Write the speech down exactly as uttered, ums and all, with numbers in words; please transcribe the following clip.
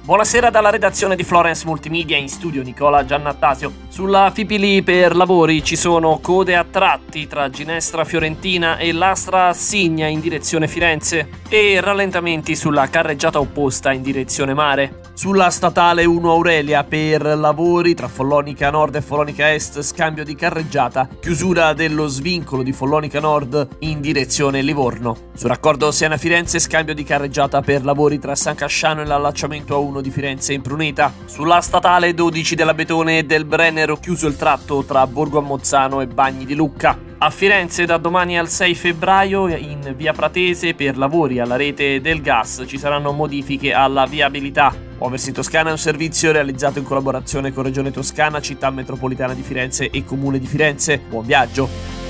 Buonasera dalla redazione di Florence Multimedia, in studio Nicola Giannattasio. Sulla Fipili per lavori ci sono code a tratti tra Ginestra Fiorentina e Lastra Assigna in direzione Firenze e rallentamenti sulla carreggiata opposta in direzione mare. Sulla statale uno Aurelia per lavori tra Follonica Nord e Follonica Est, scambio di carreggiata, chiusura dello svincolo di Follonica Nord in direzione Livorno. Sul raccordo Siena-Firenze, scambio di carreggiata per lavori tra San Casciano e l'allacciamento A uno di Firenze in Pruneta. Sulla statale dodici della Betone e del Brennero, chiuso il tratto tra Borgo a Mozzano e Bagni di Lucca. A Firenze da domani al sei febbraio in via Pratese per lavori alla rete del gas ci saranno modifiche alla viabilità. Muoversi in Toscana è un servizio realizzato in collaborazione con Regione Toscana, Città Metropolitana di Firenze e Comune di Firenze. Buon viaggio!